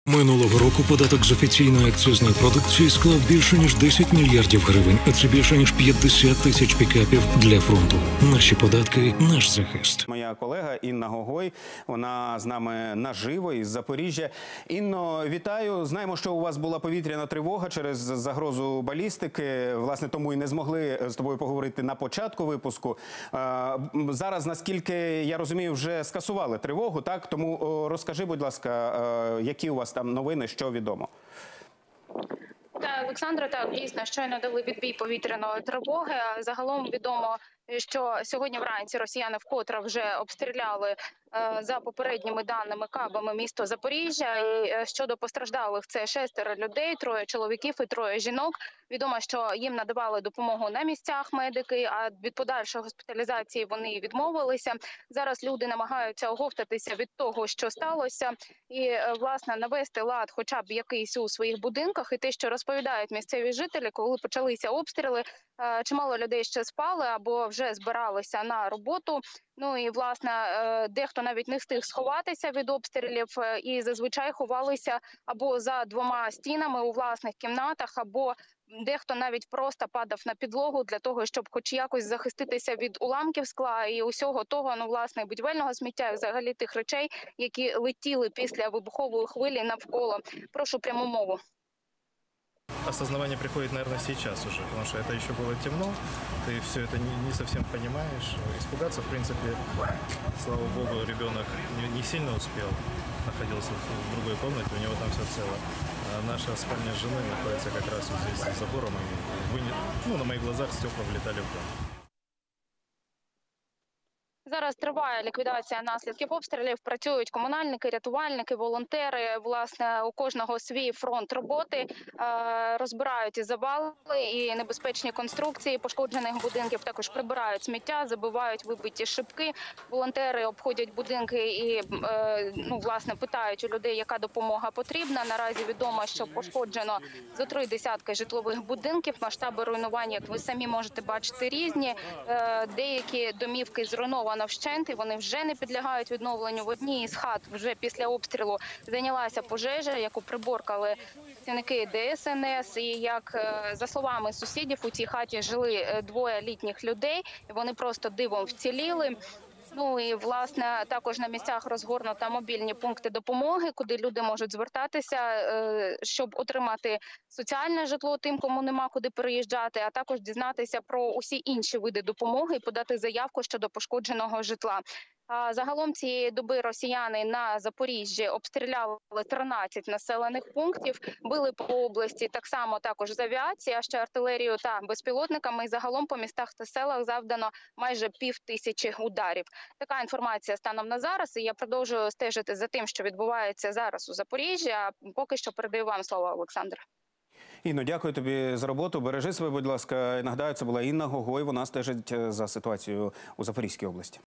Минулого року податок з офіційної акцизної продукції склав більше ніж 10 мільярдів гривень, а це більше ніж 50 тисяч пікапів для фронту. Наші податки – наш захист. Моя колега Інна Гогой, вона з нами наживо із Запоріжжя. Інно, вітаю. Знаємо, що у вас була повітряна тривога через загрозу балістики. Власне, тому і не змогли з тобою поговорити на початку випуску. Зараз, наскільки я розумію, вже скасували тривогу, так? Тому розкажи, будь ласка, які у вас там новини, що відомо? Так, Олександре, так, дійсно, щойно дали відбій повітряної тривоги. Загалом відомо, що сьогодні вранці росіяни вкотре вже обстріляли за попередніми даними кабами місто Запоріжжя. І щодо постраждалих, це 6 людей, 3 чоловіків і 3 жінок. Відомо, що їм надавали допомогу на місцях медики, а від подальшої госпіталізації вони відмовилися. Зараз люди намагаються оговтатися від того, що сталося, і, власне, навести лад хоча б якийсь у своїх будинках. І те, що розповідають місцеві жителі, коли почалися обстріли, чимало людей ще спали або вже збиралися на роботу. Ну і, власне, дехто навіть не встиг сховатися від обстрілів і зазвичай ховалися або за 2 стінами у власних кімнатах, або дехто навіть просто падав на підлогу для того, щоб хоч якось захиститися від уламків скла і усього того, ну, власне, будівельного сміття, і взагалі тих речей, які летіли після вибухової хвилі навколо. Прошу пряму мову. Осознавание приходит, наверное, сейчас уже, потому что это еще было темно, ты все это не совсем понимаешь. Испугаться, в принципе, слава богу, ребенок не сильно успел, находился в другой комнате, у него там все цело. А наша спальня жены находится как раз вот здесь за забором, и на моих глазах стекла влетали в дом. Зараз триває ліквідація наслідків обстрілів, працюють комунальники, рятувальники, волонтери. Власне, у кожного свій фронт роботи, розбирають і завали, і небезпечні конструкції пошкоджених будинків, також прибирають сміття, забивають вибиті шибки. Волонтери обходять будинки і, власне, питають у людей, яка допомога потрібна. Наразі відомо, що пошкоджено зо 3 десятки житлових будинків. Масштаби руйнування, як ви самі можете бачити, різні. Деякі домівки зруйновані вщент, і вони вже не підлягають відновленню. В одній із хат вже після обстрілу зайнялася пожежа, яку приборкали працівники ДСНС. І, як за словами сусідів, у цій хаті жили 2 літніх людей, і вони просто дивом вціліли. Ну і, власне, також на місцях розгорнуто мобільні пункти допомоги, куди люди можуть звертатися, щоб отримати соціальне житло тим, кому нема куди переїжджати, а також дізнатися про усі інші види допомоги і подати заявку щодо пошкодженого житла. Загалом цієї доби росіяни на Запоріжжі обстріляли 13 населених пунктів, били по області так само також з авіації, а ще артилерією та безпілотниками. І загалом по містах та селах завдано майже 5000 ударів. Така інформація станом на зараз, і я продовжую стежити за тим, що відбувається зараз у Запоріжжі, а поки що передаю вам слово, Олександр. Інно, дякую тобі за роботу. Бережи себе, будь ласка. Нагадаю, це була Інна Гогой, вона стежить за ситуацією у Запорізькій області.